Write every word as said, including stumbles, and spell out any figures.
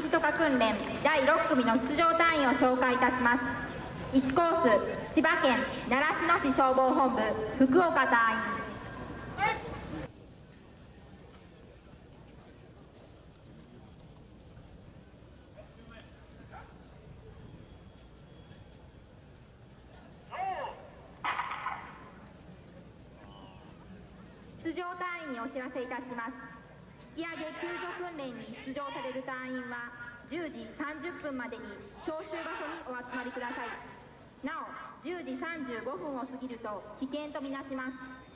渡過訓練だいろっ組の出場隊員を紹介いたします。いちコース、千葉県習志野市消防本部福岡隊員。出場隊員にお知らせいたします。引き上げ救助訓練に出場される隊員はじゅうじさんじゅっぷんまでに招集場所にお集まりください。なおじゅうじさんじゅうごふんを過ぎると危険とみなします。